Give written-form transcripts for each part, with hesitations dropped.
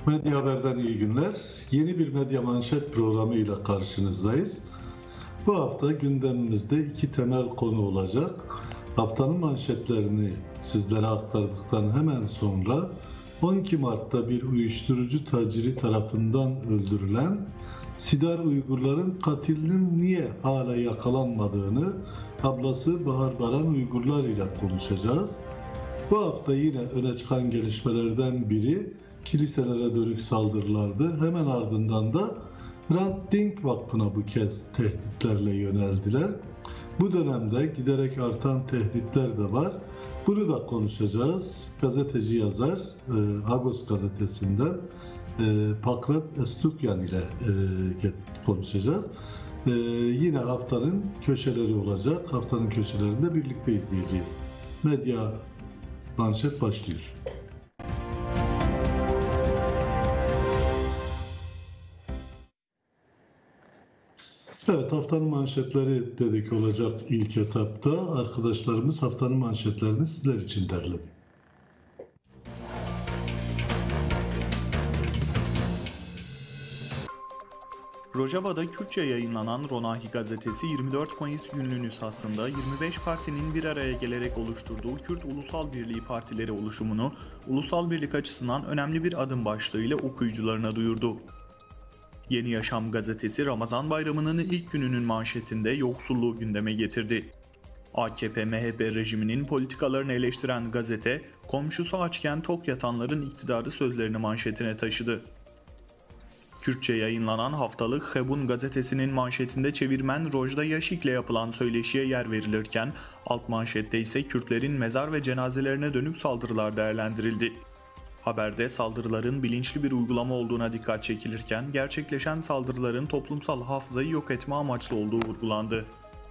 Medya Haber'den iyi günler. Yeni bir Medya Manşet programıyla karşınızdayız. Bu hafta gündemimizde iki temel konu olacak. Haftanın manşetlerini sizlere aktardıktan hemen sonra 12 Mart'ta bir uyuşturucu taciri tarafından öldürülen Sidar Uygurların katilinin niye hala yakalanmadığını ablası Bahar Baran Uygurlar ile konuşacağız. Bu hafta yine öne çıkan gelişmelerden biri kiliselere dönük saldırılardı. Hemen ardından da Hrant Dink Vakfı'na bu kez tehditlerle yöneldiler. Bu dönemde giderek artan tehditler de var. Bunu da konuşacağız. Gazeteci yazar Agos gazetesinden Pakrat Estukyan ile konuşacağız. Yine haftanın köşeleri olacak. Haftanın köşelerinde birlikte izleyeceğiz. Medya Manşet başlıyor. Evet, haftanın manşetleri dedik olacak ilk etapta. Arkadaşlarımız haftanın manşetlerini sizler için derledi. Rojava'da Kürtçe yayınlanan Ronahi gazetesi 24 Mayıs günlüğü nüshasında 25 partinin bir araya gelerek oluşturduğu Kürt Ulusal Birliği Partileri oluşumunu ulusal birlik açısından önemli bir adım başlığıyla okuyucularına duyurdu. Yeni Yaşam gazetesi Ramazan Bayramı'nın ilk gününün manşetinde yoksulluğu gündeme getirdi. AKP-MHP rejiminin politikalarını eleştiren gazete, komşusu açken tok yatanların iktidarı sözlerini manşetine taşıdı. Kürtçe yayınlanan haftalık Hebun gazetesinin manşetinde çevirmen Rojda Yaşik'le yapılan söyleşiye yer verilirken, alt manşette ise Kürtlerin mezar ve cenazelerine dönük saldırılar değerlendirildi. Haberde saldırıların bilinçli bir uygulama olduğuna dikkat çekilirken, gerçekleşen saldırıların toplumsal hafızayı yok etme amaçlı olduğu vurgulandı.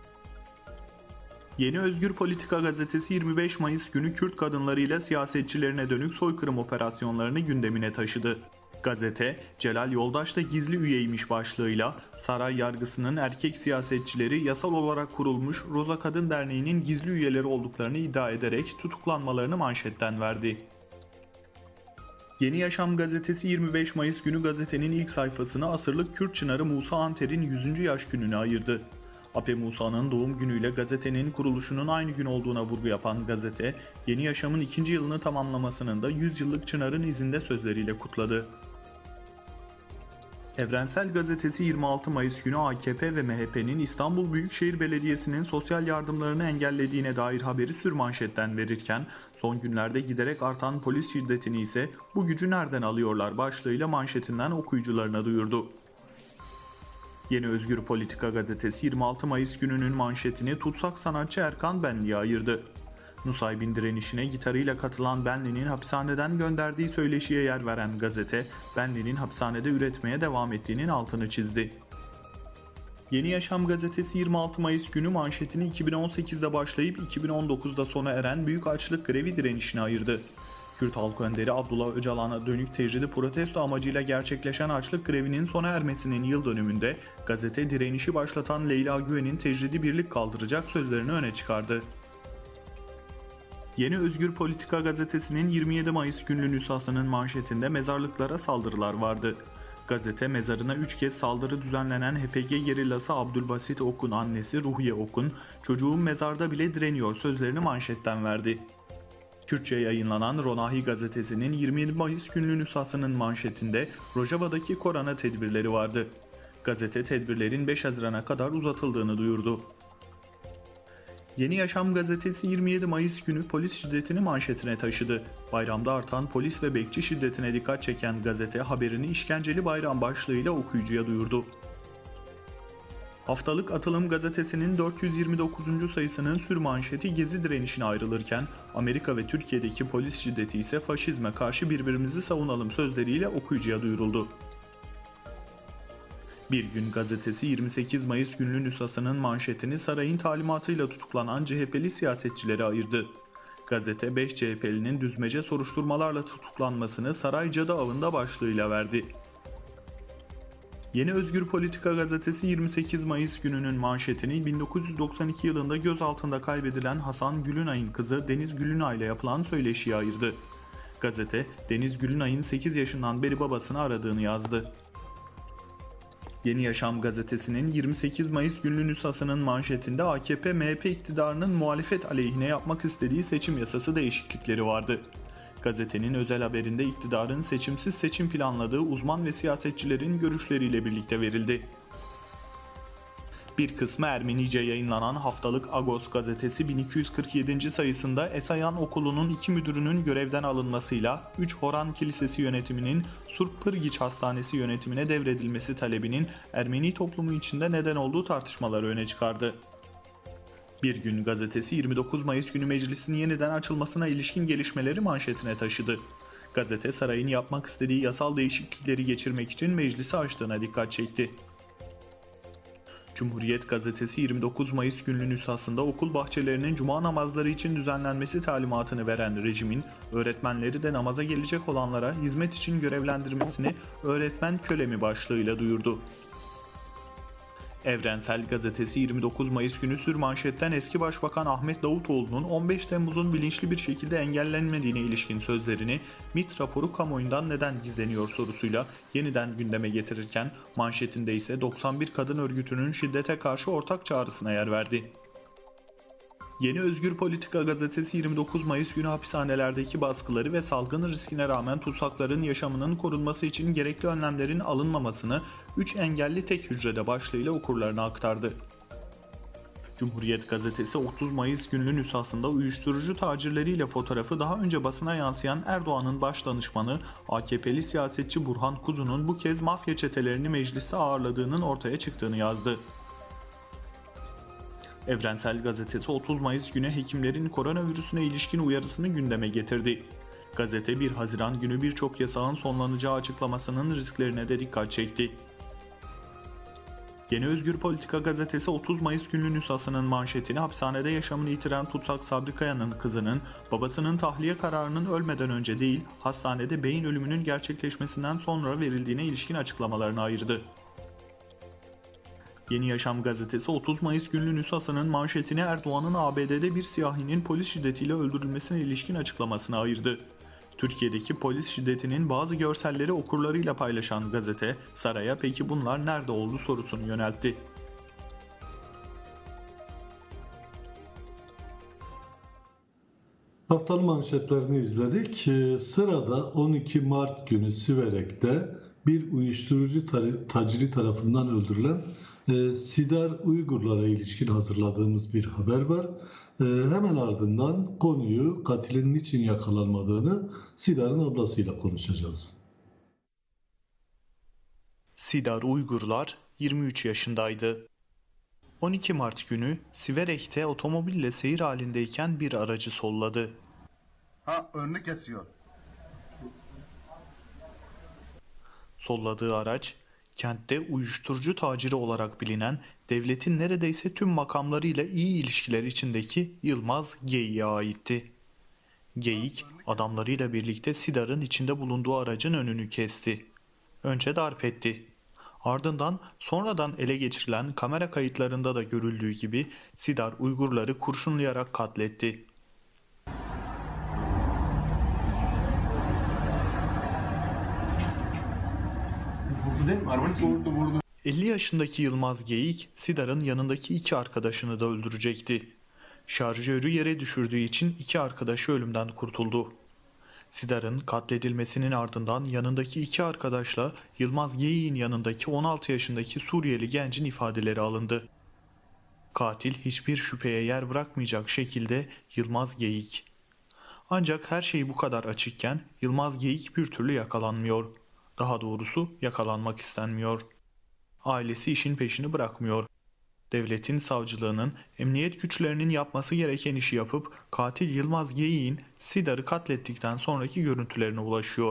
Yeni Özgür Politika gazetesi 25 Mayıs günü Kürt kadınlarıyla siyasetçilerine dönük soykırım operasyonlarını gündemine taşıdı. Gazete, Celal Yoldaş da gizli üyeymiş başlığıyla saray yargısının erkek siyasetçileri yasal olarak kurulmuş Roza Kadın Derneği'nin gizli üyeleri olduklarını iddia ederek tutuklanmalarını manşetten verdi. Yeni Yaşam gazetesi 25 Mayıs günü gazetenin ilk sayfasına asırlık Kürt çınarı Musa Anter'in 100. yaş gününü ayırdı. Ape Musa'nın doğum günüyle gazetenin kuruluşunun aynı gün olduğuna vurgu yapan gazete, Yeni Yaşam'ın 2. yılını tamamlamasının da 100 yıllık çınarın izinde sözleriyle kutladı. Evrensel Gazetesi 26 Mayıs günü AKP ve MHP'nin İstanbul Büyükşehir Belediyesi'nin sosyal yardımlarını engellediğine dair haberi sürmanşetten verirken, son günlerde giderek artan polis şiddetini ise bu gücü nereden alıyorlar başlığıyla manşetinden okuyucularına duyurdu. Yeni Özgür Politika gazetesi 26 Mayıs gününün manşetini tutsak sanatçı Erkan Benli'ye ayırdı. Nusaybin direnişine gitarıyla katılan Benli'nin hapishaneden gönderdiği söyleşiye yer veren gazete, Benli'nin hapishanede üretmeye devam ettiğinin altını çizdi. Yeni Yaşam gazetesi 26 Mayıs günü manşetini 2018'de başlayıp 2019'da sona eren büyük açlık grevi direnişine ayırdı. Kürt halk önderi Abdullah Öcalan'a dönük tecridi protesto amacıyla gerçekleşen açlık grevinin sona ermesinin yıl dönümünde gazete direnişi başlatan Leyla Güven'in tecridi birlik kaldıracak sözlerini öne çıkardı. Yeni Özgür Politika gazetesinin 27 Mayıs günlü nüshasının manşetinde mezarlıklara saldırılar vardı. Gazete mezarına 3 kez saldırı düzenlenen HPG gerillası Abdülbasit Ok'un annesi Ruhiye Ok'un "Çocuğum mezarda bile direniyor" sözlerini manşetten verdi. Kürtçe yayınlanan Ronahi gazetesinin 27 Mayıs günlü nüshasının manşetinde Rojava'daki korona tedbirleri vardı. Gazete tedbirlerin 5 Haziran'a kadar uzatıldığını duyurdu. Yeni Yaşam gazetesi 27 Mayıs günü polis şiddetini manşetine taşıdı. Bayramda artan polis ve bekçi şiddetine dikkat çeken gazete haberini işkenceli bayram başlığıyla okuyucuya duyurdu. Haftalık Atılım gazetesinin 429. sayısının sürmanşeti Gezi direnişine ayrılırken, Amerika ve Türkiye'deki polis şiddeti ise faşizme karşı birbirimizi savunalım sözleriyle okuyucuya duyuruldu. Bir Gün gazetesi 28 Mayıs günlü nüshasının manşetini sarayın talimatıyla tutuklanan CHP'li siyasetçilere ayırdı. Gazete 5 CHP'linin düzmece soruşturmalarla tutuklanmasını saray cadı avında başlığıyla verdi. Yeni Özgür Politika gazetesi 28 Mayıs gününün manşetini 1992 yılında gözaltında kaybedilen Hasan Gülünay'ın kızı Deniz Gülünay ile yapılan söyleşiye ayırdı. Gazete, Deniz Gülünay'ın 8 yaşından beri babasını aradığını yazdı. Yeni Yaşam gazetesinin 28 Mayıs günlü nüshasının manşetinde AKP-MHP iktidarının muhalefet aleyhine yapmak istediği seçim yasası değişiklikleri vardı. Gazetenin özel haberinde iktidarın seçimsiz seçim planladığı uzman ve siyasetçilerin görüşleriyle birlikte verildi. Bir kısmı Ermenice yayınlanan haftalık Agos gazetesi 1247. sayısında Esayan Okulu'nun 2 müdürünün görevden alınmasıyla 3 Horan Kilisesi yönetiminin Surp Pırgiç Hastanesi yönetimine devredilmesi talebinin Ermeni toplumu içinde neden olduğu tartışmaları öne çıkardı. Bir Gün gazetesi 29 Mayıs günü meclisin yeniden açılmasına ilişkin gelişmeleri manşetine taşıdı. Gazete sarayın yapmak istediği yasal değişiklikleri geçirmek için meclisi açtığına dikkat çekti. Cumhuriyet gazetesi 29 Mayıs günlü nüshasında okul bahçelerinin cuma namazları için düzenlenmesi talimatını veren rejimin öğretmenleri de namaza gelecek olanlara hizmet için görevlendirmesini öğretmen kölemi başlığıyla duyurdu. Evrensel gazetesi 29 Mayıs günü sürmanşetten eski Başbakan Ahmet Davutoğlu'nun 15 Temmuz'un bilinçli bir şekilde engellenmediğine ilişkin sözlerini MİT raporu kamuoyundan neden gizleniyor sorusuyla yeniden gündeme getirirken manşetinde ise 91 kadın örgütünün şiddete karşı ortak çağrısına yer verdi. Yeni Özgür Politika gazetesi 29 Mayıs günü hapishanelerdeki baskıları ve salgın riskine rağmen tutsakların yaşamının korunması için gerekli önlemlerin alınmamasını 3 engelli tek hücrede başlığıyla okurlarına aktardı. Cumhuriyet gazetesi 30 Mayıs günlü nüshasında uyuşturucu tacirleriyle fotoğrafı daha önce basına yansıyan Erdoğan'ın baş danışmanı AKP'li siyasetçi Burhan Kuzu'nun bu kez mafya çetelerini mecliste ağırladığının ortaya çıktığını yazdı. Evrensel gazetesi 30 Mayıs günü hekimlerin koronavirüsüne ilişkin uyarısını gündeme getirdi. Gazete 1 Haziran günü birçok yasağın sonlanacağı açıklamasının risklerine de dikkat çekti. Yeni Özgür Politika gazetesi 30 Mayıs günlü nüshasının manşetini hapishanede yaşamını yitiren tutsak Sabri Kaya'nın kızının babasının tahliye kararının ölmeden önce değil hastanede beyin ölümünün gerçekleşmesinden sonra verildiğine ilişkin açıklamalarına ayırdı. Yeni Yaşam gazetesi 30 Mayıs günlü nüshasının manşetini Erdoğan'ın ABD'de bir siyahinin polis şiddetiyle öldürülmesine ilişkin açıklamasına ayırdı. Türkiye'deki polis şiddetinin bazı görselleri okurlarıyla paylaşan gazete, saraya peki bunlar nerede oldu sorusunu yöneltti. Haftanın manşetlerini izledik. Sırada 12 Mart günü Siverek'te bir uyuşturucu taciri tarafından öldürülen Sidar Uygurlara ilişkin hazırladığımız bir haber var. Hemen ardından konuyu katilin niçin yakalanmadığını Sidar'ın ablasıyla konuşacağız. Sidar Uygurlar 23 yaşındaydı. 12 Mart günü Siverek'te otomobille seyir halindeyken bir aracı solladı. Önünü kesiyor. Solladığı araç, kentte uyuşturucu taciri olarak bilinen devletin neredeyse tüm makamlarıyla iyi ilişkiler içindeki Yılmaz Geyik'e aitti. Geyik, adamlarıyla birlikte Sidar'ın içinde bulunduğu aracın önünü kesti. Önce darp etti. Ardından sonradan ele geçirilen kamera kayıtlarında da görüldüğü gibi Sidar Uygurları kurşunlayarak katletti. Vurdu değil mi? Arabanı vurdu. 50 yaşındaki Yılmaz Geyik, Sidar'ın yanındaki 2 arkadaşını da öldürecekti. Şarjörü yere düşürdüğü için 2 arkadaşı ölümden kurtuldu. Sidar'ın katledilmesinin ardından yanındaki 2 arkadaşla Yılmaz Geyik'in yanındaki 16 yaşındaki Suriyeli gencin ifadeleri alındı. Katil hiçbir şüpheye yer bırakmayacak şekilde Yılmaz Geyik. Ancak her şey bu kadar açıkken Yılmaz Geyik bir türlü yakalanmıyor. Daha doğrusu yakalanmak istenmiyor. Ailesi işin peşini bırakmıyor. Devletin, savcılığının, emniyet güçlerinin yapması gereken işi yapıp katil Yılmaz Geyik'in Sidar'ı katlettikten sonraki görüntülerine ulaşıyor.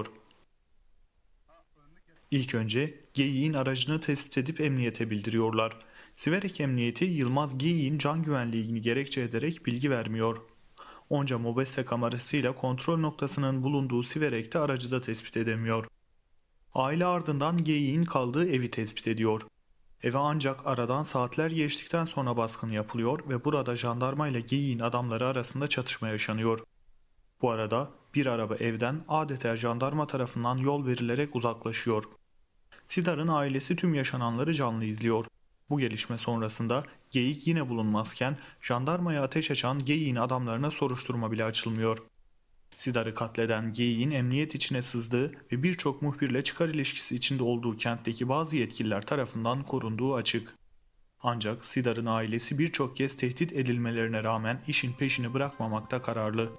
İlk önce Geyik'in aracını tespit edip emniyete bildiriyorlar. Siverek Emniyeti Yılmaz Geyik'in can güvenliğini gerekçe ederek bilgi vermiyor. Onca mobese kamerasıyla kontrol noktasının bulunduğu Siverek'te aracı da tespit edemiyor. Aile ardından Geyik'in kaldığı evi tespit ediyor. Eve ancak aradan saatler geçtikten sonra baskın yapılıyor ve burada jandarma ile Geyik'in adamları arasında çatışma yaşanıyor. Bu arada bir araba evden adeta jandarma tarafından yol verilerek uzaklaşıyor. Sidar'ın ailesi tüm yaşananları canlı izliyor. Bu gelişme sonrasında geyik yine bulunmazken jandarmaya ateş açan geyiğin adamlarına soruşturma bile açılmıyor. Sidar'ı katleden geyiğin emniyet içine sızdığı ve birçok muhbirle çıkar ilişkisi içinde olduğu kentteki bazı yetkililer tarafından korunduğu açık. Ancak Sidar'ın ailesi birçok kez tehdit edilmelerine rağmen işin peşini bırakmamakta kararlı.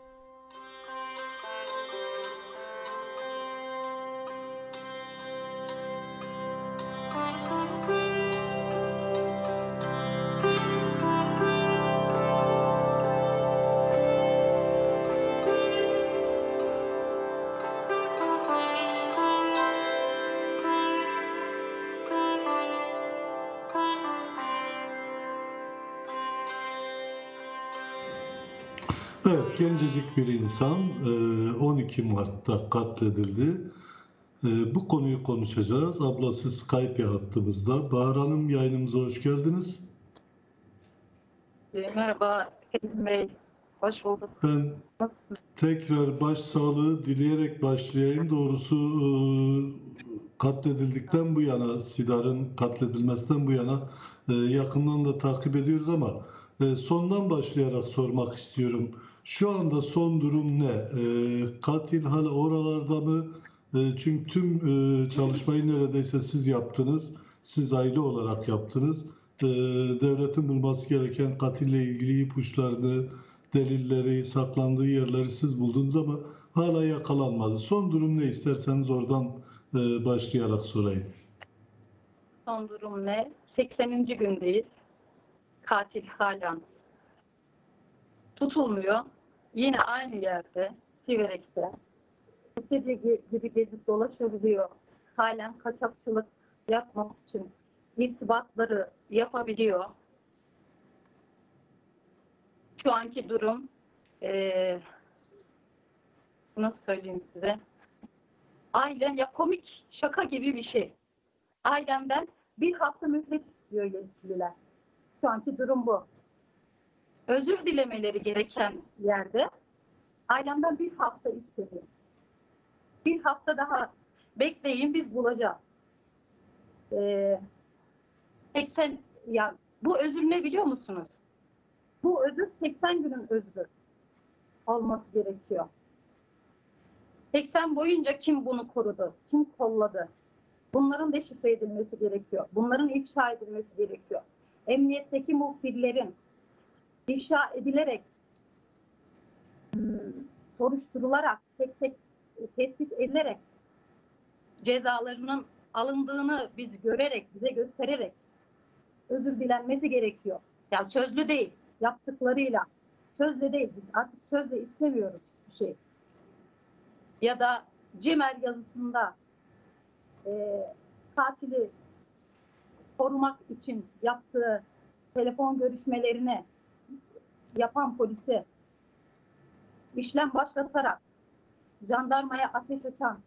Evet, gencecik bir insan 12 Mart'ta katledildi. Bu konuyu konuşacağız. Ablası Skype hattımızda. Bahar Hanım, yayınımıza hoş geldiniz. Merhaba Elim Bey, hoş bulduk. Ben Nasılsınız? tekrar başsağlığı dileyerek başlayayım. Doğrusu katledildikten bu yana, Sidar'ın katledilmesinden bu yana yakından da takip ediyoruz ama sondan başlayarak sormak istiyorum. Şu anda son durum ne? Katil hala oralarda mı? Çünkü tüm çalışmayı neredeyse siz yaptınız. Siz aile olarak yaptınız. Devletin bulması gereken katille ilgili ipuçlarını, delilleri, saklandığı yerleri siz buldunuz ama hala yakalanmadı. Son durum ne, isterseniz oradan başlayarak sorayım. Son durum ne? 80. gündeyiz. Katil halen tutulmuyor. Yine aynı yerde, Siverek'te. İstediği gibi gezip dolaşabiliyor. Halen kaçakçılık yapmak için irtibatları yapabiliyor. Şu anki durum nasıl söyleyeyim size? Ailem ya komik şaka gibi bir şey. Ailemden bir hafta mühlet istiyor yetkililer. Şu anki durum bu. Özür dilemeleri gereken yerde ailemden bir hafta istedi. Bir hafta daha bekleyin, biz bulacağız. 80 ya bu özür ne biliyor musunuz? Bu özür 80 günün özrü olması gerekiyor. 80 boyunca kim bunu korudu? Kim kolladı? Bunların deşifre edilmesi gerekiyor. Bunların ifşa edilmesi gerekiyor. Emniyetteki muhbirlerin ifşa edilerek, soruşturularak, tek tek tespit edilerek cezalarının alındığını biz görerek, bize göstererek özür dilenmesi gerekiyor. Ya sözlü değil, yaptıklarıyla. Sözle değil, biz artık sözle istemiyoruz bir şey. Ya da Cimer yazısında katili korumak için yaptığı telefon görüşmelerini yapan polisi işlem başlatarak jandarmaya ateş açan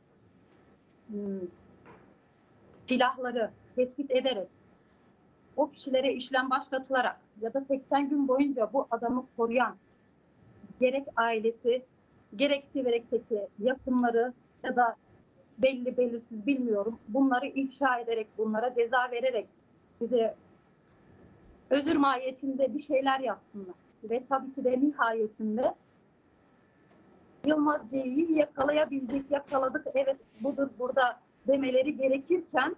silahları tespit ederek o kişilere işlem başlatılarak ya da 80 gün boyunca bu adamı koruyan gerek ailesi gerek Siverek'teki yakınları ya da belli belirsiz bilmiyorum, bunları ifşa ederek, bunlara ceza vererek bize özür mahiyetinde bir şeyler yapsınlar. Ve tabii ki de nihayetinde Yılmaz C'yi yakalayabildik, yakaladık, evet budur burada demeleri gerekirken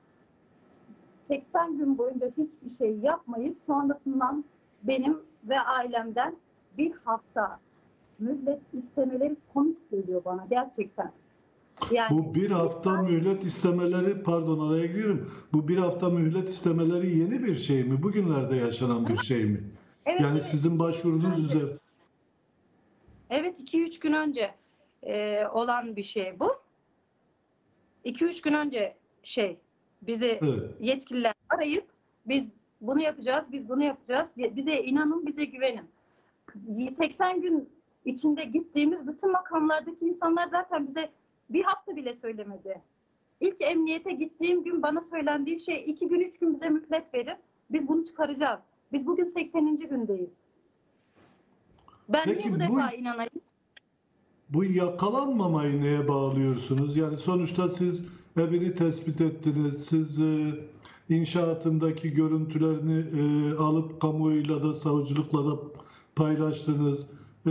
80 gün boyunca hiçbir şey yapmayıp sonrasından benim ve ailemden bir hafta mühlet istemeleri komik geliyor bana gerçekten. Yani, Bu bir hafta mühlet istemeleri, pardon araya giriyorum. Bu bir hafta mühlet istemeleri yeni bir şey mi? Bugünlerde yaşanan bir şey mi? evet, Yani evet. sizin başvurunuz üzerine. Evet, 2-3 gün önce olan bir şey bu. 2-3 gün önce bizi Evet. yetkililer arayıp biz bunu yapacağız, biz bunu yapacağız. Bize inanın, bize güvenin. 80 gün içinde gittiğimiz bütün makamlardaki insanlar zaten bize bir hafta bile söylemedi. İlk emniyete gittiğim gün bana söylendiği şey 2 gün 3 gün bize mühlet verin. Biz bunu çıkaracağız. Biz bugün 80. gündeyiz. Ben Peki niye bu defa inanayım? bu yakalanmamayı neye bağlıyorsunuz? Yani sonuçta siz evini tespit ettiniz, siz inşaatındaki görüntülerini alıp kamuoyuyla da savcılıkla da paylaştınız.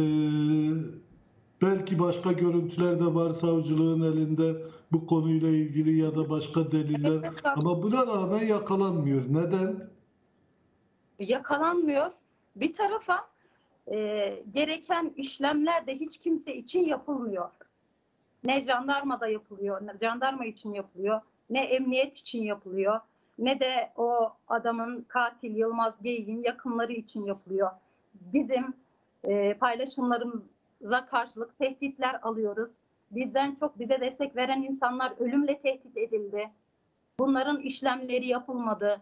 Belki başka görüntüler de var savcılığın elinde bu konuyla ilgili ya da başka deliller. Ama buna rağmen yakalanmıyor. Neden? Yakalanmıyor. Bir tarafa gereken işlemler de hiç kimse için yapılmıyor. Ne jandarmada yapılıyor, ne jandarma için yapılıyor, ne emniyet için yapılıyor, ne de o adamın katil Yılmaz Geyik'in yakınları için yapılıyor. Bizim paylaşımlarımıza karşılık tehditler alıyoruz. Bizden çok bize destek veren insanlar ölümle tehdit edildi. Bunların işlemleri yapılmadı.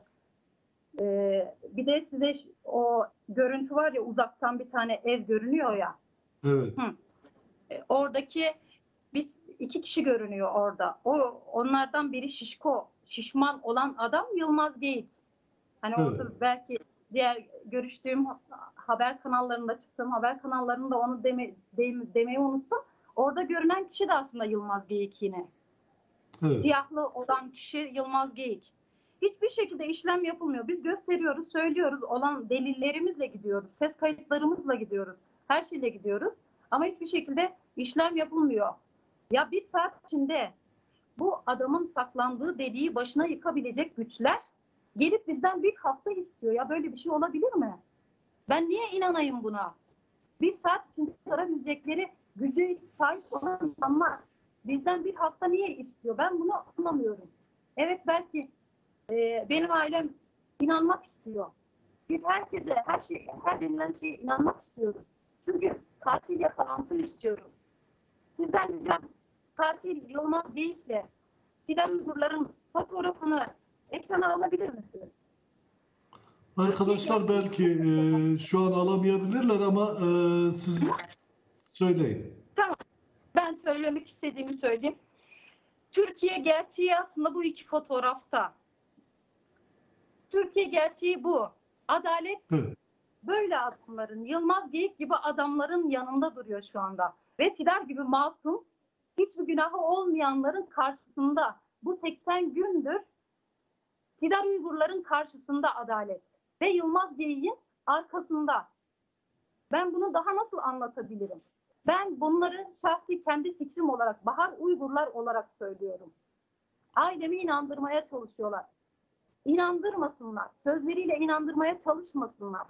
Bir de size o görüntü var ya, uzaktan bir tane ev görünüyor ya. Evet. Oradaki iki kişi görünüyor orada. Onlardan biri şişman olan adam Yılmaz Geyik. Hani Evet. orada belki diğer görüştüğüm haber kanallarında, çıktığım haber kanallarında onu demeyi unuttum. Orada görünen kişi de aslında Yılmaz Geyik yine. Evet. Siyahlı olan kişi Yılmaz Geyik. Hiçbir şekilde işlem yapılmıyor. Biz gösteriyoruz, söylüyoruz, olan delillerimizle gidiyoruz, ses kayıtlarımızla gidiyoruz, her şeyle gidiyoruz. Ama hiçbir şekilde işlem yapılmıyor. Ya bir saat içinde bu adamın saklandığı deliği başına yıkabilecek güçler gelip bizden bir hafta istiyor. Ya böyle bir şey olabilir mi? Ben niye inanayım buna? Bir saat içinde çıkarabilecekleri güce sahip olan insanlar bizden bir hafta niye istiyor? Ben bunu anlamıyorum. Evet, belki benim ailem inanmak istiyor. Biz herkese, her denilen şeye inanmak istiyoruz. Çünkü katil yakalansın istiyoruz. Sizden ricam, katil Yılmaz Geyik'le Fidan Uygurların fotoğrafını ekrana alabilir misiniz? Arkadaşlar belki şu an alamayabilirler ama siz söyleyin. Tamam. Ben söylemek istediğimi söyleyeyim. Türkiye gerçeği aslında bu iki fotoğrafta. Türkiye gerçeği bu. Adalet Evet. böyle adamların, Yılmaz Geyik gibi adamların yanında duruyor şu anda. Ve Tidar gibi masum, hiçbir günahı olmayanların karşısında. Bu 80 gündür Tidar Uygurların karşısında adalet. Ve Yılmaz Geyik'in arkasında. Ben bunu daha nasıl anlatabilirim? Ben bunları şahsi kendi fikrim olarak, Bahar Uygurlar olarak söylüyorum. Ailemi inandırmaya çalışıyorlar. İnandırmasınlar. Sözleriyle inandırmaya çalışmasınlar.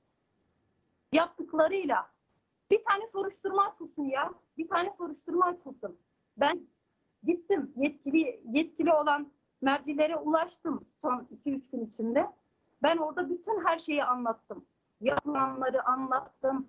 Yaptıklarıyla. Bir tane soruşturma açılsın ya. Bir tane soruşturma açılsın. Ben gittim. Yetkili olan mercilere ulaştım son 2-3 gün içinde. Ben orada bütün her şeyi anlattım. Yapılanları anlattım.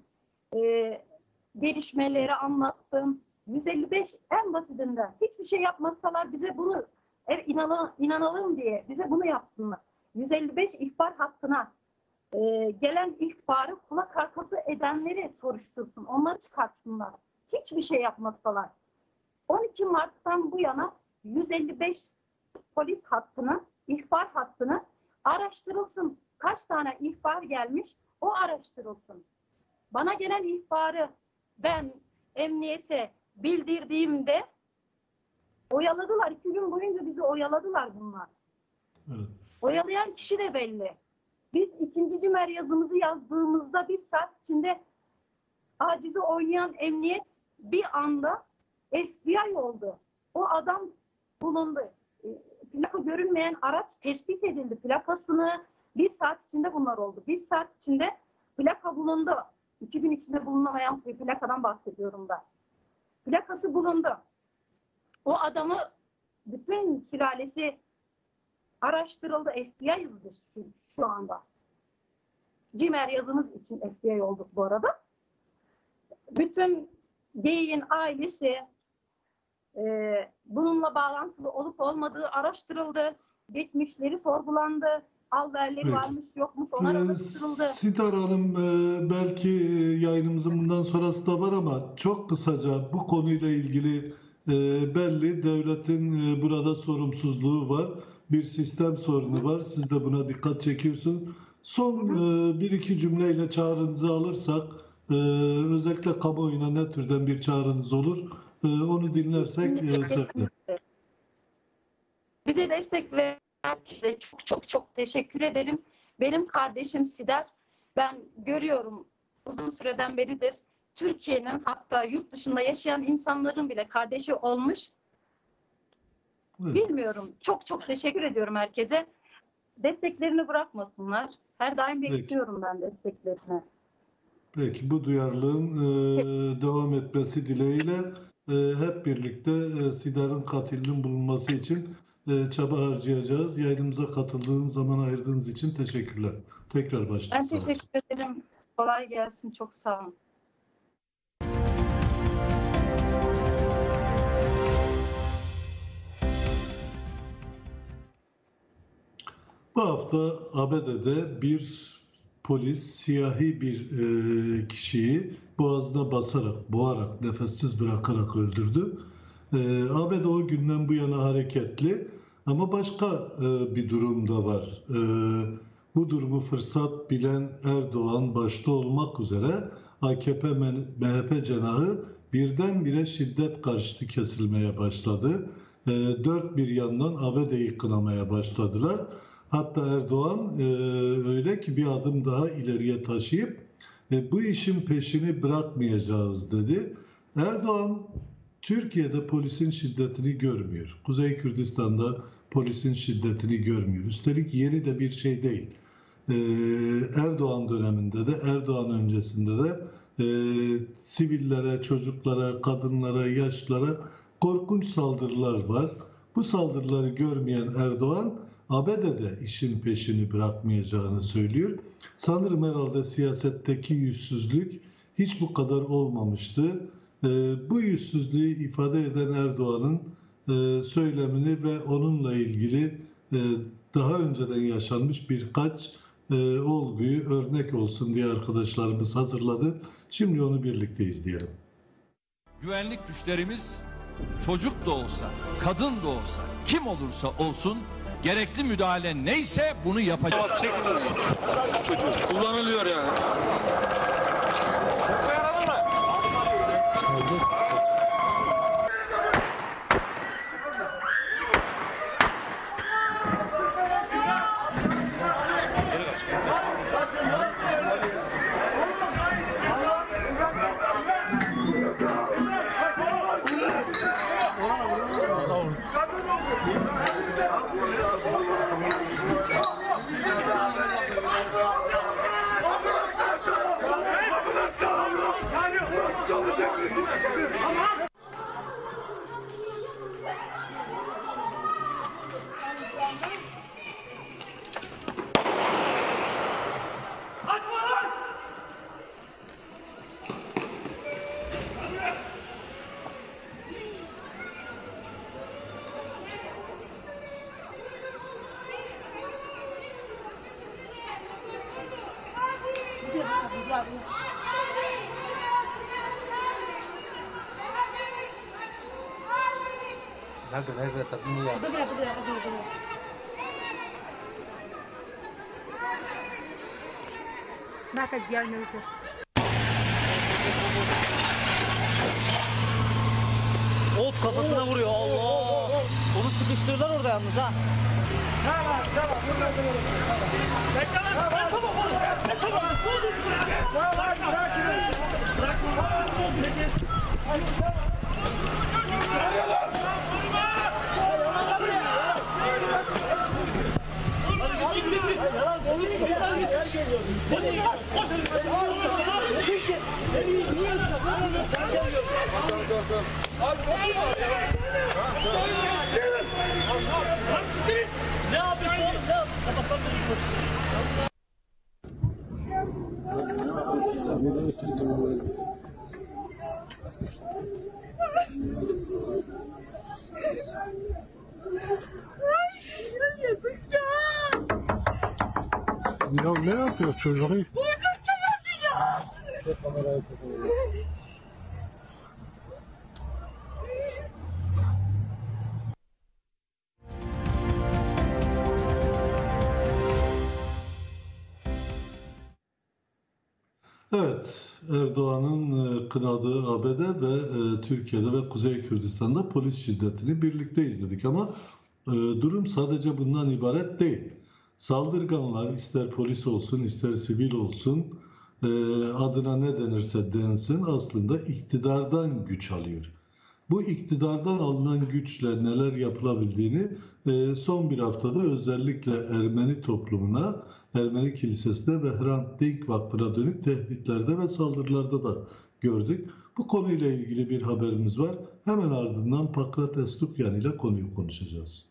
Gelişmeleri anlattım. 155 en basitinden. Hiçbir şey yapmasalar bize bunu inanalım diye bize bunu yapsınlar. 155 ihbar hattına gelen ihbarı kulak arkası edenleri soruştursun. Onları çıkartsınlar. Hiçbir şey yapmasalar. 12 Mart'tan bu yana 155 polis hattını, ihbar hattını araştırılsın. Kaç tane ihbar gelmiş, o araştırılsın. Bana gelen ihbarı ben emniyete bildirdiğimde oyaladılar. 2 gün boyunca bizi oyaladılar bunlar. Evet. Oyalayan kişi de belli. Biz 2. CİMER yazımızı yazdığımızda 1 saat içinde acizi oynayan emniyet bir anda FBI oldu. O adam bulundu. Plaka görünmeyen araç tespit edildi. Plakasını 1 saat içinde bunlar oldu. 1 saat içinde plaka bulundu. 2 gün içinde bulunamayan bir plakadan bahsediyorum da. Plakası bulundu. O adamı bütün sülalesi araştırıldı. FBI yazdı şu anda. CİMER yazımız için FBI olduk bu arada. Bütün Geyik'in ailesi bununla bağlantılı olup olmadığı araştırıldı. Geçmişleri sorgulandı. Alverleri Evet. varmış yokmuş onlar araştırıldı. Sidar Hanım, belki yayınımızın bundan sonrası da var ama çok kısaca bu konuyla ilgili belli devletin burada sorumsuzluğu var. Bir sistem sorunu var. Siz de buna dikkat çekiyorsunuz. Son bir iki cümleyle çağrınızı alırsak Özellikle kamuoyuna ne türden bir çağrınız olur? Onu dinlersek sevinirim. Bize destek veren herkese çok çok çok teşekkür ederim. Benim kardeşim Sider, ben görüyorum uzun süreden beridir Türkiye'nin, hatta yurt dışında yaşayan insanların bile kardeşi olmuş. Evet. Bilmiyorum. Çok çok teşekkür ediyorum herkese. Desteklerini bırakmasınlar. Her daim Peki. bekliyorum ben desteklerini. Peki, bu duyarlılığın devam etmesi dileğiyle hep birlikte Sider'in katilinin bulunması için çaba harcayacağız. Yayınımıza katıldığınız, zaman ayırdığınız için teşekkürler. Tekrar başta Ben sağ olun. teşekkür ederim. Kolay gelsin. Çok sağ olun. Bu hafta ABD'de bir polis siyahi bir kişiyi boğazına basarak, boğarak, nefessiz bırakarak öldürdü. ABD o günden bu yana hareketli ama başka bir durum da var. Bu durumu fırsat bilen Erdoğan başta olmak üzere AKP, MHP cenahı birdenbire şiddet karşıtı kesilmeye başladı. Dört bir yandan ABD'yi kınamaya başladılar. Hatta Erdoğan öyle ki bir adım daha ileriye taşıyıp bu işin peşini bırakmayacağız dedi. Erdoğan Türkiye'de polisin şiddetini görmüyor. Kuzey Kürdistan'da polisin şiddetini görmüyor. Üstelik yeni de bir şey değil. Erdoğan döneminde de, Erdoğan öncesinde de sivillere, çocuklara, kadınlara, yaşlılara korkunç saldırılar var. Bu saldırıları görmeyen Erdoğan, ABD'de işin peşini bırakmayacağını söylüyor. Sanırım herhalde siyasetteki yüzsüzlük hiç bu kadar olmamıştı. Bu yüzsüzlüğü ifade eden Erdoğan'ın söylemini ve onunla ilgili daha önceden yaşanmış birkaç olguyu örnek olsun diye arkadaşlarımız hazırladı. Şimdi onu birlikte izleyelim. Güvenlik güçlerimiz çocuk da olsa, kadın da olsa, kim olursa olsun gerekli müdahale neyse bunu yapacak. Çocuğu kullanılıyor yani. Nerede takımı ya? Nakal diğer neyse. Ot kafasına vuruyor. Allah! Onu sıkıştırdılar orada yalnız ha. Ne yapıyorsun oğlum? Ne Ya ne yapıyor çocuğu? Evet, Erdoğan'ın kınadığı ABD ve Türkiye'de ve Kuzey Kürdistan'da polis şiddetini birlikte izledik ama durum sadece bundan ibaret değil. Saldırganlar ister polis olsun ister sivil olsun adına ne denirse densin aslında iktidardan güç alıyor. Bu iktidardan alınan güçle neler yapılabildiğini son bir haftada özellikle Ermeni toplumuna, Ermeni kilisesine ve Hrant Dink Vakfı'na dönük tehditlerde ve saldırılarda da gördük. Bu konuyla ilgili bir haberimiz var. Hemen ardından Pakrat Estukyan ile konuyu konuşacağız.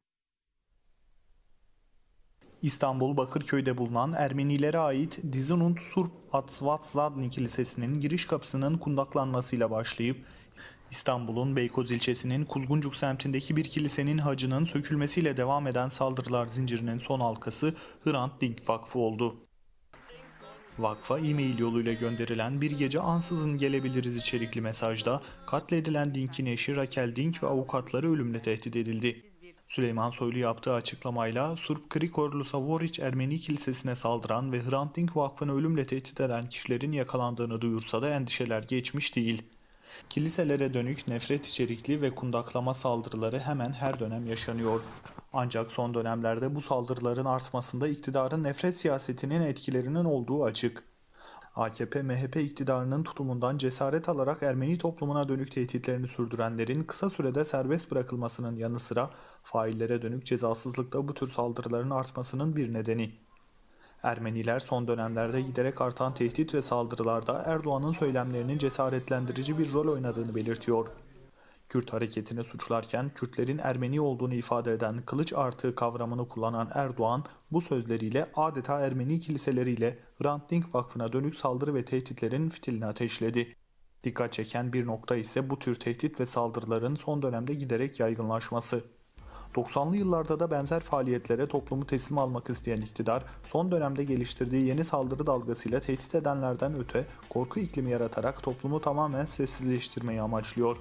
İstanbul Bakırköy'de bulunan Ermenilere ait Dizunund Surp Atsvatsadni Kilisesi'nin giriş kapısının kundaklanmasıyla başlayıp İstanbul'un Beykoz ilçesinin Kuzguncuk semtindeki bir kilisenin hacının sökülmesiyle devam eden saldırılar zincirinin son halkası Hrant Dink Vakfı oldu. Vakfa e-mail yoluyla gönderilen "Bir gece ansızın gelebiliriz" içerikli mesajda katledilen Dink'in eşi Raquel Dink ve avukatları ölümle tehdit edildi. Süleyman Soylu yaptığı açıklamayla Surp Krikorlu Savoriç Ermeni Kilisesi'ne saldıran ve Hrant Dink Vakfı'nı ölümle tehdit eden kişilerin yakalandığını duyursa da endişeler geçmiş değil. Kiliselere dönük nefret içerikli ve kundaklama saldırıları hemen her dönem yaşanıyor. Ancak son dönemlerde bu saldırıların artmasında iktidarın nefret siyasetinin etkilerinin olduğu açık. AKP-MHP iktidarının tutumundan cesaret alarak Ermeni toplumuna dönük tehditlerini sürdürenlerin kısa sürede serbest bırakılmasının yanı sıra faillere dönük cezasızlıkta bu tür saldırıların artmasının bir nedeni. Ermeniler son dönemlerde giderek artan tehdit ve saldırılarda Erdoğan'ın söylemlerinin cesaretlendirici bir rol oynadığını belirtiyor. Kürt hareketini suçlarken Kürtlerin Ermeni olduğunu ifade eden kılıç artığı kavramını kullanan Erdoğan bu sözleriyle adeta Ermeni kiliseleriyle Hrant Dink Vakfı'na dönük saldırı ve tehditlerin fitilini ateşledi. Dikkat çeken bir nokta ise bu tür tehdit ve saldırıların son dönemde giderek yaygınlaşması. 90'lı yıllarda da benzer faaliyetlere toplumu teslim almak isteyen iktidar, son dönemde geliştirdiği yeni saldırı dalgasıyla tehdit edenlerden öte korku iklimi yaratarak toplumu tamamen sessizleştirmeyi amaçlıyor.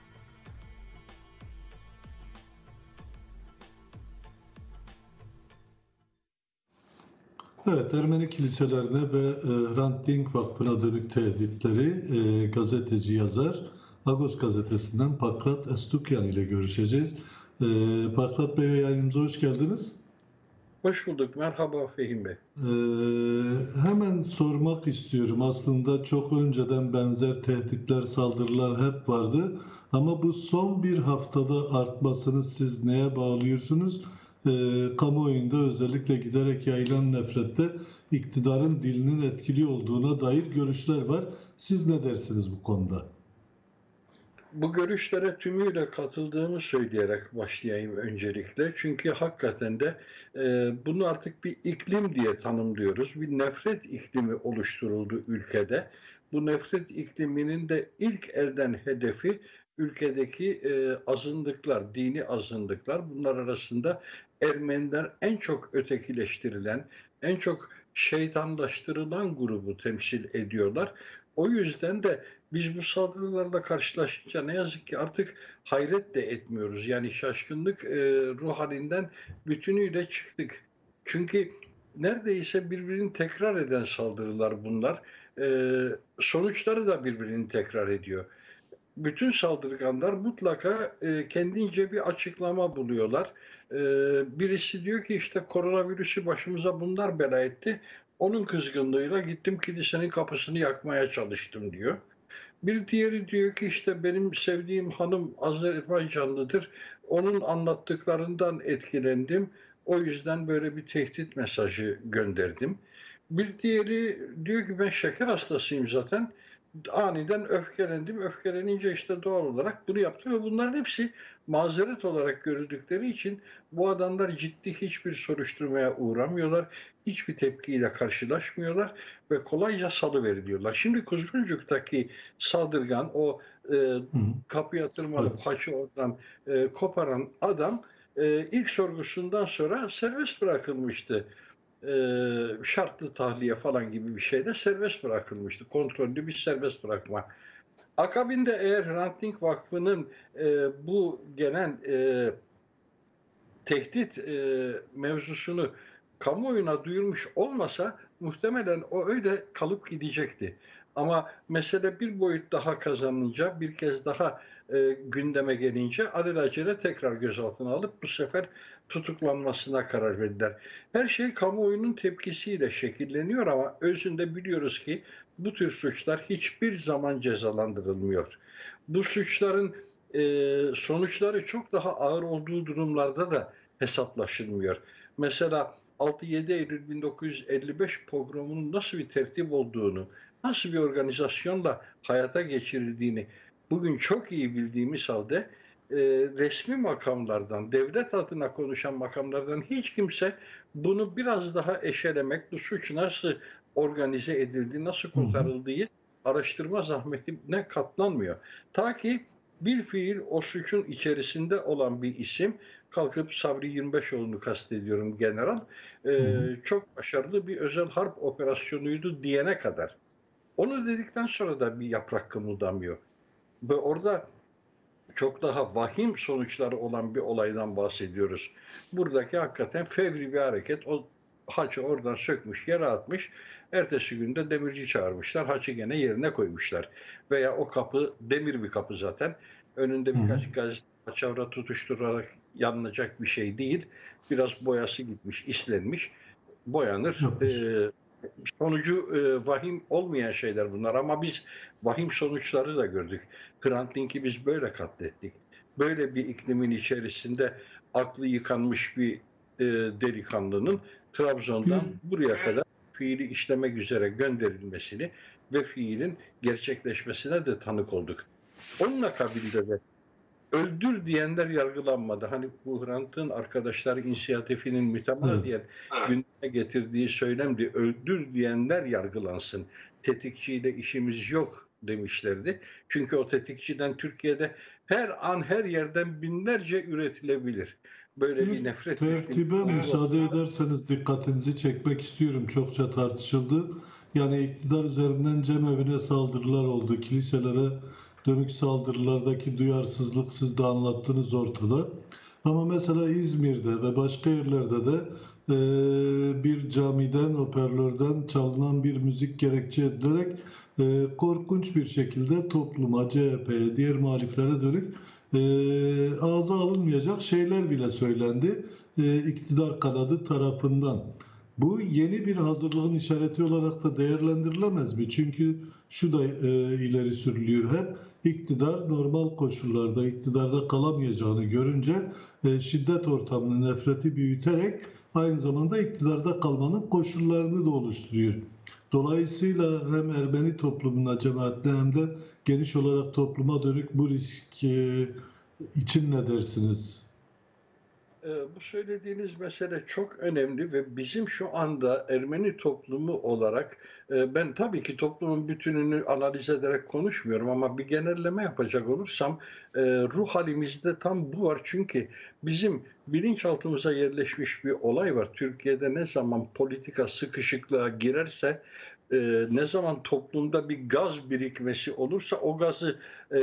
Evet, Ermeni kiliselerine ve Hrant Dink Vakfı'na dönük tehditleri gazeteci yazar Agos gazetesinden Pakrat Estukyan ile görüşeceğiz. Pakrat Bey, yayınımıza hoş geldiniz. Hoş bulduk. Merhaba Fehim Bey. Hemen sormak istiyorum. Aslında çok önceden benzer tehditler, saldırılar hep vardı. Ama bu son bir haftada artmasını siz neye bağlıyorsunuz? Kamuoyunda özellikle giderek yayılan nefrette iktidarın dilinin etkili olduğuna dair görüşler var. Siz ne dersiniz bu konuda? Bu görüşlere tümüyle katıldığımı söyleyerek başlayayım öncelikle. Çünkü hakikaten de bunu artık bir iklim diye tanımlıyoruz. Bir nefret iklimi oluşturuldu ülkede. Bu nefret ikliminin de ilk elden hedefi ülkedeki azınlıklar, dini azınlıklar. Bunlar arasında Ermeniler en çok ötekileştirilen, en çok şeytanlaştırılan grubu temsil ediyorlar. O yüzden de biz bu saldırılarla karşılaşınca ne yazık ki artık hayret de etmiyoruz. Yani şaşkınlık ruh halinden bütünüyle çıktık. Çünkü neredeyse birbirini tekrar eden saldırılar bunlar. Sonuçları da birbirini tekrar ediyor. Bütün saldırganlar mutlaka kendince bir açıklama buluyorlar. Birisi diyor ki işte koronavirüsü başımıza bunlar bela etti. Onun kızgınlığıyla gittim kilisenin kapısını yakmaya çalıştım diyor. Bir diğeri diyor ki işte benim sevdiğim hanım Azerbaycanlıdır. Onun anlattıklarından etkilendim. O yüzden böyle bir tehdit mesajı gönderdim. Bir diğeri diyor ki ben şeker hastasıyım zaten. Aniden öfkelendim. Öfkelenince işte doğal olarak bunu yaptım ve bunların hepsi mazeret olarak görüldükleri için bu adamlar ciddi hiçbir soruşturmaya uğramıyorlar. Hiçbir tepkiyle karşılaşmıyorlar ve kolayca salıveriliyorlar. Şimdi Kuzguncuk'taki saldırgan o kapıya tırmanıp haçı oradan koparan adam ilk sorgusundan sonra serbest bırakılmıştı. Şartlı tahliye falan gibi bir şeyde serbest bırakılmıştı. Kontrollü bir serbest bırakma. Akabinde eğer Hrant Dink Vakfı'nın bu gelen tehdit mevzusunu kamuoyuna duyurmuş olmasa muhtemelen o öyle kalıp gidecekti. Ama mesele bir boyut daha kazanınca, bir kez daha gündeme gelince alelacele tekrar gözaltına alıp bu sefer tutuklanmasına karar verdiler. Her şey kamuoyunun tepkisiyle şekilleniyor ama özünde biliyoruz ki bu tür suçlar hiçbir zaman cezalandırılmıyor. Bu suçların sonuçları çok daha ağır olduğu durumlarda da hesaplaşılmıyor. Mesela 6-7 Eylül 1955 pogromunun nasıl bir tertip olduğunu, nasıl bir organizasyonla hayata geçirildiğini bugün çok iyi bildiğimiz halde resmi makamlardan, devlet adına konuşan makamlardan hiç kimse bunu biraz daha eşelemek, bu suç nasıl organize edildi, nasıl kurtarıldığı araştırma zahmetine katlanmıyor. Ta ki bir fiil o suçun içerisinde olan bir isim, kalkıp Sabri 25oğlu'nu kastediyorum general, çok başarılı bir özel harp operasyonuydu diyene kadar. Onu dedikten sonra da bir yaprak kımıldamıyor. Ve orada çok daha vahim sonuçları olan bir olaydan bahsediyoruz. Buradaki hakikaten fevri bir hareket. O haçı oradan sökmüş, yere atmış. Ertesi günde demirci çağırmışlar. Haçı gene yerine koymuşlar. Veya o kapı demir bir kapı zaten. Önünde birkaç gazete paçavra tutuşturarak yanılacak bir şey değil. Biraz boyası gitmiş, islenmiş. Boyanır. Sonucu vahim olmayan şeyler bunlar ama biz vahim sonuçları da gördük. Hrant Dink'i biz böyle katlettik. Böyle bir iklimin içerisinde aklı yıkanmış bir delikanlının Trabzon'dan buraya kadar fiili işlemek üzere gönderilmesini ve fiilin gerçekleşmesine de tanık olduk. Onun akabinde de öldür diyenler yargılanmadı. Hani bu Hrant'ın arkadaşları inisiyatifinin mütemadiyen gündeme getirdiği söylemdi. Öldür diyenler yargılansın. Tetikçiyle işimiz yok demişlerdi. Çünkü o tetikçiden Türkiye'de her an her yerden binlerce üretilebilir. Böyle bir nefret. Tertibe müsaade ederseniz dikkatinizi çekmek istiyorum. Çokça tartışıldı. Yani iktidar üzerinden cemevine saldırılar oldu. Kiliselere dönük saldırılardaki duyarsızlık siz de anlattınız ortada. Ama mesela İzmir'de ve başka yerlerde de bir camiden, hoparlörden çalınan bir müzik gerekçe edilerek korkunç bir şekilde topluma, CHP'ye, diğer muhaliflere dönük ağza alınmayacak şeyler bile söylendi iktidar kanadı tarafından. Bu yeni bir hazırlığın işareti olarak da değerlendirilemez mi? Çünkü şu da ileri sürülüyor hep. İktidar normal koşullarda iktidarda kalamayacağını görünce şiddet ortamını, nefreti büyüterek aynı zamanda iktidarda kalmanın koşullarını da oluşturuyor. Dolayısıyla hem Ermeni toplumuna, cemaatine hem de geniş olarak topluma dönük bu risk için ne dersiniz? Bu söylediğiniz mesele çok önemli ve bizim şu anda Ermeni toplumu olarak ben tabii ki toplumun bütününü analiz ederek konuşmuyorum ama bir genelleme yapacak olursam ruh halimizde tam bu var. Çünkü bizim bilinçaltımıza yerleşmiş bir olay var. Türkiye'de ne zaman politika sıkışıklığa girerse, ne zaman toplumda bir gaz birikmesi olursa o gazı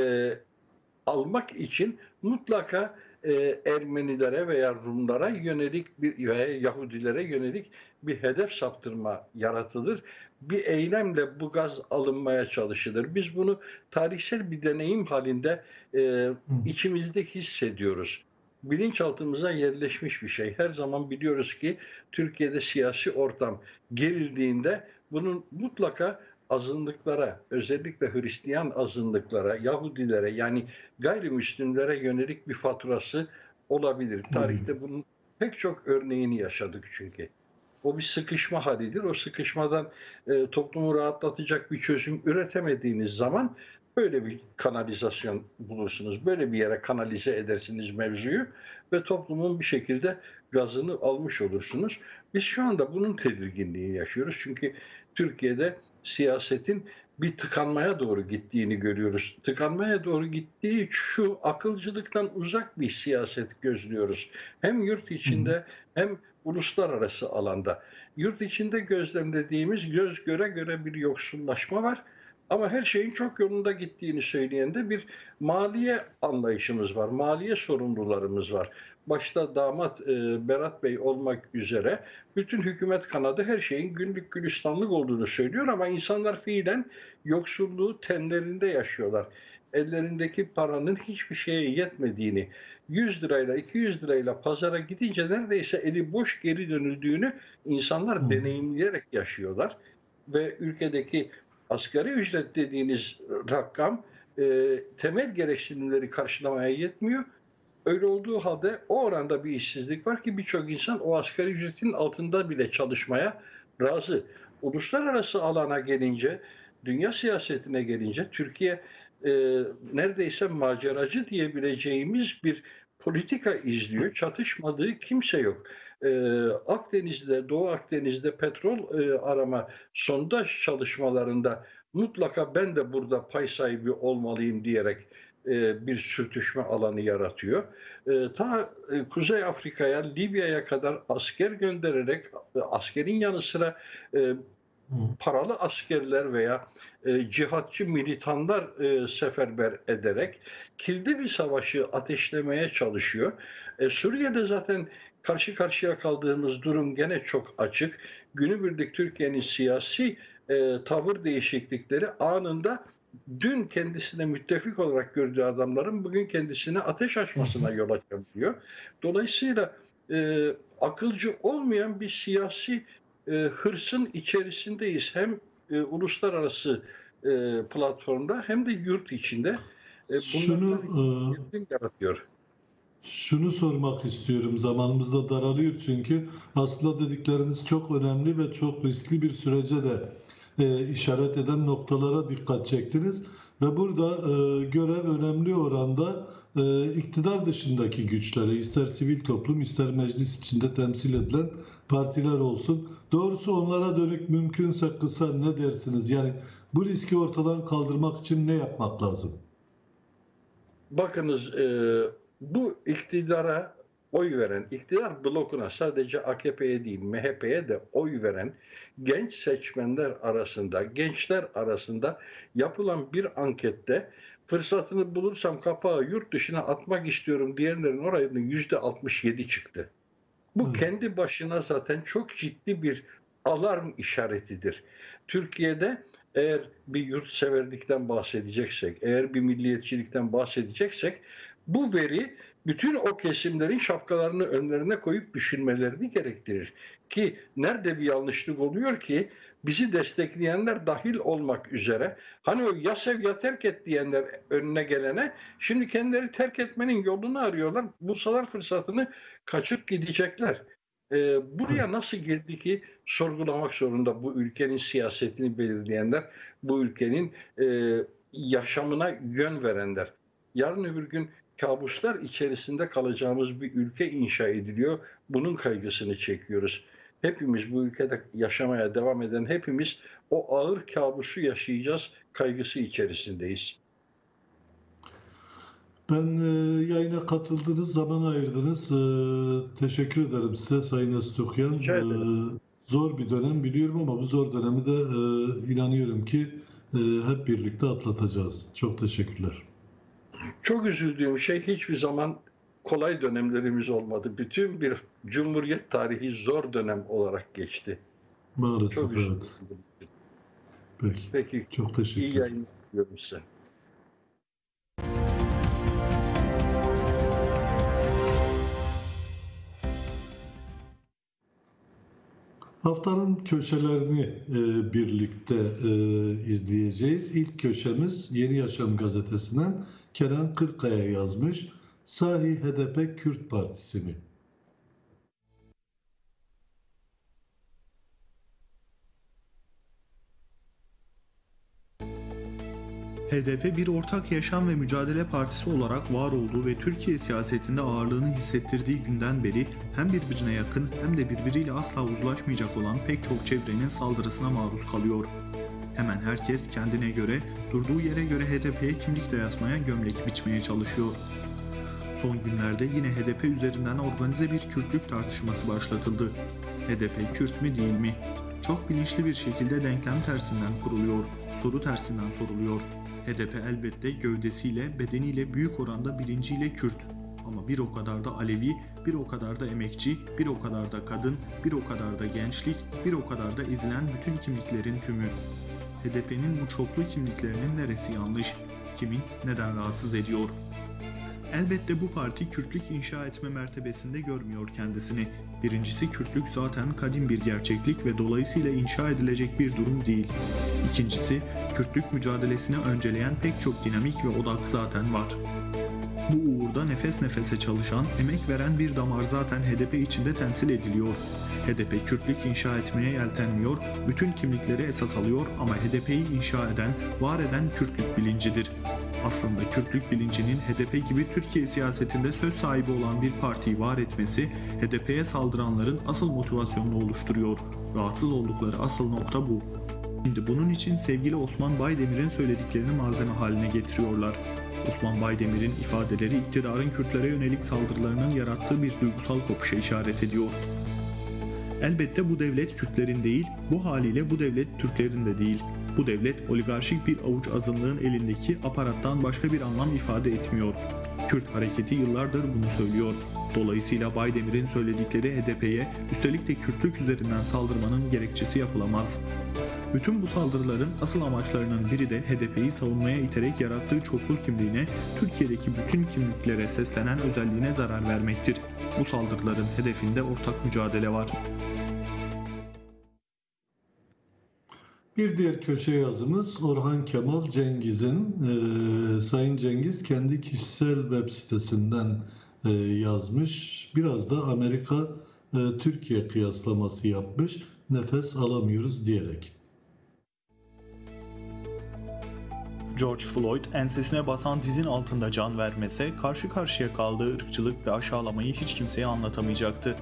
almak için mutlaka Ermenilere veya Rumlara yönelik veya Yahudilere yönelik bir hedef saptırma yaratılır. Bir eylemle bu gaz alınmaya çalışılır. Biz bunu tarihsel bir deneyim halinde içimizde hissediyoruz. Bilinçaltımıza yerleşmiş bir şey. Her zaman biliyoruz ki Türkiye'de siyasi ortam gerildiğinde bunun mutlaka azınlıklara, özellikle Hristiyan azınlıklara, Yahudilere yani gayrimüslimlere yönelik bir faturası olabilir. Tarihte bunun pek çok örneğini yaşadık çünkü. O bir sıkışma halidir. O sıkışmadan toplumu rahatlatacak bir çözüm üretemediğiniz zaman böyle bir kanalizasyon bulursunuz. Böyle bir yere kanalize edersiniz mevzuyu ve toplumun bir şekilde gazını almış olursunuz. Biz şu anda bunun tedirginliğini yaşıyoruz. Çünkü Türkiye'de siyasetin bir tıkanmaya doğru gittiğini görüyoruz. Tıkanmaya doğru gittiği şu akılcılıktan uzak bir siyaset gözlüyoruz. Hem yurt içinde hem uluslararası alanda. Yurt içinde gözlemlediğimiz göz göre göre bir yoksullaşma var. Ama her şeyin çok yolunda gittiğini söyleyen de bir maliye anlayışımız var, maliye sorumlularımız var. Başta damat Berat Bey olmak üzere bütün hükümet kanadı her şeyin güllük gülistanlık olduğunu söylüyor ama insanlar fiilen yoksulluğu tenlerinde yaşıyorlar. Ellerindeki paranın hiçbir şeye yetmediğini, 100 lirayla 200 lirayla pazara gidince neredeyse eli boş geri dönüldüğünü insanlar deneyimleyerek yaşıyorlar. Ve ülkedeki asgari ücret dediğiniz rakam temel gereksinimleri karşılamaya yetmiyor. Öyle olduğu halde o oranda bir işsizlik var ki birçok insan o asgari ücretin altında bile çalışmaya razı. Uluslararası alana gelince, dünya siyasetine gelince Türkiye neredeyse maceracı diyebileceğimiz bir politika izliyor. Çatışmadığı kimse yok. Akdeniz'de, Doğu Akdeniz'de petrol arama sondaj çalışmalarında mutlaka ben de burada pay sahibi olmalıyım diyerek bir sürtüşme alanı yaratıyor. Ta Kuzey Afrika'ya, Libya'ya kadar asker göndererek askerin yanı sıra paralı askerler veya cihatçı militanlar seferber ederek kilitli bir savaşı ateşlemeye çalışıyor. Suriye'de zaten karşı karşıya kaldığımız durum gene çok açık. Günübirlik Türkiye'nin siyasi tavır değişiklikleri anında dün kendisine müttefik olarak gördüğü adamların bugün kendisine ateş açmasına yol açabiliyor. Dolayısıyla akılcı olmayan bir siyasi hırsın içerisindeyiz. Hem uluslararası platformda hem de yurt içinde. Bunlar yaratıyor. Şunu sormak istiyorum. Zamanımız da daralıyor çünkü aslında dedikleriniz çok önemli ve çok riskli bir sürece de işaret eden noktalara dikkat çektiniz. Ve burada görev önemli oranda iktidar dışındaki güçlere, ister sivil toplum ister meclis içinde temsil edilen partiler olsun. Doğrusu onlara dönük mümkünse kısa ne dersiniz? Yani bu riski ortadan kaldırmak için ne yapmak lazım? Bakınız bu iktidara oy veren, iktidar blokuna sadece AKP'ye değil MHP'ye de oy veren genç seçmenler arasında, gençler arasında yapılan bir ankette fırsatını bulursam kapağı yurt dışına atmak istiyorum diyenlerin oranının %67 çıktı. Bu kendi başına zaten çok ciddi bir alarm işaretidir. Türkiye'de eğer bir yurtseverlikten bahsedeceksek, eğer bir milliyetçilikten bahsedeceksek bu veri bütün o kesimlerin şapkalarını önlerine koyup düşünmelerini gerektirir. Ki nerede bir yanlışlık oluyor ki bizi destekleyenler dahil olmak üzere hani o ya sev ya terk et diyenler önüne gelene şimdi kendileri terk etmenin yolunu arıyorlar. Bulsalar fırsatını kaçıp gidecekler. Buraya nasıl geldi ki sorgulamak zorunda bu ülkenin siyasetini belirleyenler, bu ülkenin yaşamına yön verenler. Yarın öbür gün kabuslar içerisinde kalacağımız bir ülke inşa ediliyor. Bunun kaygısını çekiyoruz. Hepimiz bu ülkede yaşamaya devam eden hepimiz o ağır kabusu yaşayacağız kaygısı içerisindeyiz. Ben yayına katıldığınız, zaman ayırdınız. Teşekkür ederim size Sayın Öztürkyan. Zor bir dönem biliyorum ama bu zor dönemi de inanıyorum ki hep birlikte atlatacağız. Çok teşekkürler. Çok üzüldüğüm şey hiçbir zaman kolay dönemlerimiz olmadı. Bütün bir Cumhuriyet tarihi zor dönem olarak geçti. Maalesef çok evet. Peki. Çok teşekkürler. İyi yayınlar diliyorum size. Haftanın köşelerini birlikte izleyeceğiz. İlk köşemiz Yeni Yaşam gazetesinden Kenan Kırkaya yazmış. Sahi HDP Kürt Partisi mi? HDP bir ortak yaşam ve mücadele partisi olarak var olduğu ve Türkiye siyasetinde ağırlığını hissettirdiği günden beri hem birbirine yakın hem de birbiriyle asla uzlaşmayacak olan pek çok çevrenin saldırısına maruz kalıyor. Hemen herkes kendine göre, durduğu yere göre HDP'ye kimlik dayatmaya, gömlek biçmeye çalışıyor. Son günlerde yine HDP üzerinden organize bir Kürtlük tartışması başlatıldı. HDP Kürt mü değil mi? Çok bilinçli bir şekilde denklem tersinden kuruluyor. soru tersinden soruluyor. HDP elbette gövdesiyle, bedeniyle büyük oranda bilinciyle Kürt. Ama bir o kadar da Alevi, bir o kadar da emekçi, bir o kadar da kadın, bir o kadar da gençlik, bir o kadar da ezilen bütün kimliklerin tümü. HDP'nin bu çoklu kimliklerinin neresi yanlış? Kimin neden rahatsız ediyor? Elbette bu parti Kürtlük inşa etme mertebesinde görmüyor kendisini. Birincisi, Kürtlük zaten kadim bir gerçeklik ve dolayısıyla inşa edilecek bir durum değil. İkincisi, Kürtlük mücadelesini önceleyen pek çok dinamik ve odak zaten var. Bu uğurda nefes nefese çalışan, emek veren bir damar zaten HDP içinde temsil ediliyor. HDP Kürtlük inşa etmeye yeltenmiyor, bütün kimlikleri esas alıyor ama HDP'yi inşa eden, var eden Kürtlük bilincidir. Aslında Kürtlük bilincinin HDP gibi Türkiye siyasetinde söz sahibi olan bir partiyi var etmesi, HDP'ye saldıranların asıl motivasyonunu oluşturuyor. Rahatsız oldukları asıl nokta bu. Şimdi bunun için sevgili Osman Baydemir'in söylediklerini malzeme haline getiriyorlar. Osman Baydemir'in ifadeleri iktidarın Kürtlere yönelik saldırılarının yarattığı bir duygusal kopuşa işaret ediyor. Elbette bu devlet Kürtlerin değil, bu haliyle bu devlet Türklerin de değil. Bu devlet oligarşik bir avuç azınlığın elindeki aparattan başka bir anlam ifade etmiyor. Kürt hareketi yıllardır bunu söylüyor. Dolayısıyla Baydemir'in söyledikleri HDP'ye, üstelik de Kürtlük üzerinden saldırmanın gerekçesi yapılamaz. Bütün bu saldırıların asıl amaçlarının biri de HDP'yi savunmaya iterek yarattığı çoklu kimliğine, Türkiye'deki bütün kimliklere seslenen özelliğine zarar vermektir. Bu saldırıların hedefinde ortak mücadele var. Bir diğer köşe yazımız Orhan Kemal Cengiz'in. Sayın Cengiz kendi kişisel web sitesinden yazmış. Biraz da Amerika-Türkiye kıyaslaması yapmış. Nefes alamıyoruz diyerek. George Floyd ensesine basan dizin altında can vermese karşı karşıya kaldığı ırkçılık ve aşağılamayı hiç kimseye anlatamayacaktı.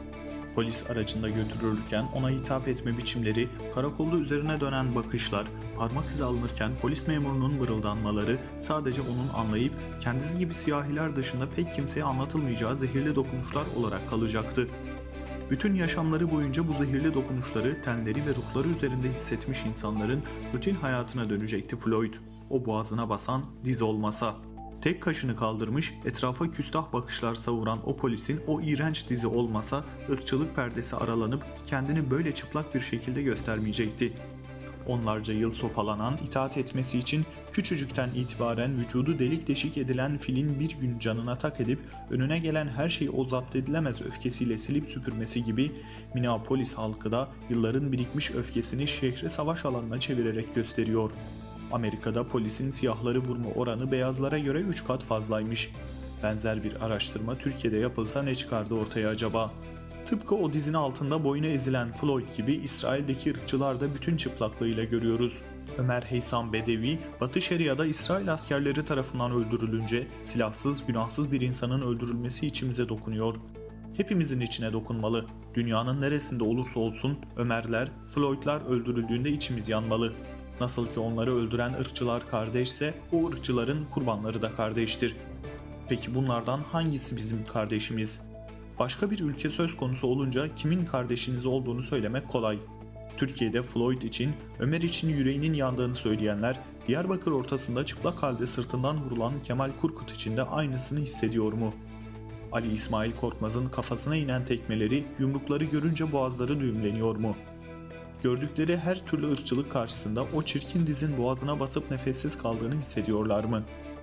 Polis aracında götürülürken ona hitap etme biçimleri, karakolda üzerine dönen bakışlar, parmak izi alınırken polis memurunun mırıldanmaları sadece onun anlayıp kendisi gibi siyahiler dışında pek kimseye anlatılmayacağı zehirli dokunuşlar olarak kalacaktı. Bütün yaşamları boyunca bu zehirli dokunuşları tenleri ve ruhları üzerinde hissetmiş insanların rutin hayatına dönecekti Floyd. O boğazına basan diz olmasa. Tek kaşını kaldırmış, etrafa küstah bakışlar savuran o polisin o iğrenç dizi olmasa ırkçılık perdesi aralanıp kendini böyle çıplak bir şekilde göstermeyecekti. Onlarca yıl sopalanan, itaat etmesi için küçücükten itibaren vücudu delik deşik edilen filin bir gün canına tak edip önüne gelen her şeyi o zapt edilemez öfkesiyle silip süpürmesi gibi Minneapolis halkı da yılların birikmiş öfkesini şehri savaş alanına çevirerek gösteriyor. Amerika'da polisin siyahları vurma oranı beyazlara göre 3 kat fazlaymış. Benzer bir araştırma Türkiye'de yapılsa ne çıkardı ortaya acaba? Tıpkı o dizin altında boynu ezilen Floyd gibi İsrail'deki ırkçılar da bütün çıplaklığıyla görüyoruz. Ömer Heysam Bedevi, Batı Şeria'da İsrail askerleri tarafından öldürülünce silahsız, günahsız bir insanın öldürülmesi içimize dokunuyor. Hepimizin içine dokunmalı. Dünyanın neresinde olursa olsun Ömerler, Floydlar öldürüldüğünde içimiz yanmalı. Nasıl ki onları öldüren ırkçılar kardeşse, o ırkçıların kurbanları da kardeştir. Peki bunlardan hangisi bizim kardeşimiz? Başka bir ülke söz konusu olunca kimin kardeşiniz olduğunu söylemek kolay. Türkiye'de Floyd için, Ömer için yüreğinin yandığını söyleyenler, Diyarbakır ortasında çıplak halde sırtından vurulan Kemal Kurkut için de aynısını hissediyor mu? Ali İsmail Korkmaz'ın kafasına inen tekmeleri, yumrukları görünce boğazları düğümleniyor mu? Gördükleri her türlü ırkçılık karşısında o çirkin dizin boğazına basıp nefessiz kaldığını hissediyorlar mı?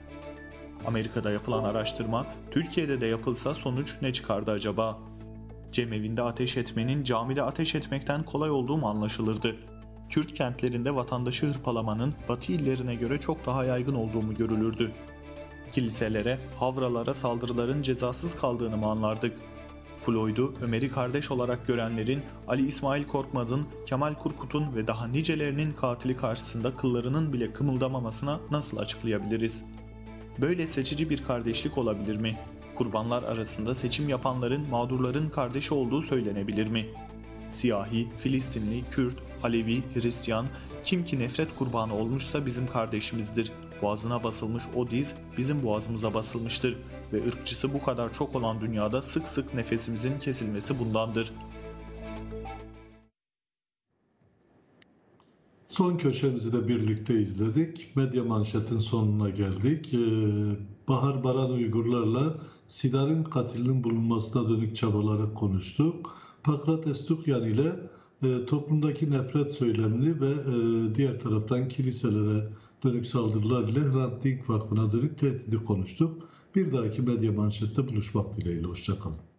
Amerika'da yapılan araştırma, Türkiye'de de yapılsa sonuç ne çıkardı acaba? Cemevinde ateş etmenin camide ateş etmekten kolay olduğu mu anlaşılırdı? Kürt kentlerinde vatandaşı hırpalamanın Batı illerine göre çok daha yaygın olduğu mu görülürdü? Kiliselere, havralara saldırıların cezasız kaldığını mı anlardık? Floyd'u Ömer'i kardeş olarak görenlerin Ali İsmail Korkmaz'ın, Kemal Kurkut'un ve daha nicelerinin katili karşısında kıllarının bile kımıldamamasına nasıl açıklayabiliriz? Böyle seçici bir kardeşlik olabilir mi? Kurbanlar arasında seçim yapanların mağdurların kardeşi olduğu söylenebilir mi? Siyahi, Filistinli, Kürt, Alevi, Hristiyan, kim ki nefret kurbanı olmuşsa bizim kardeşimizdir. Boğazına basılmış o diz bizim boğazımıza basılmıştır ve ırkçısı bu kadar çok olan dünyada sık sık nefesimizin kesilmesi bundandır. Son köşemizi de birlikte izledik. Medya Manşet'in sonuna geldik. Bahar Baran Uygurlarla Sidar'ın katilinin bulunmasına dönük çabaları konuştuk. Pakrat Tukyan ile toplumdaki nefret söylemini ve diğer taraftan kiliselere dönük saldırılar ile Hrant Dink Vakfı'na dönük tehdidi konuştuk. Bir dahaki Medya Manşet'te buluşmak dileğiyle. Hoşça kalın.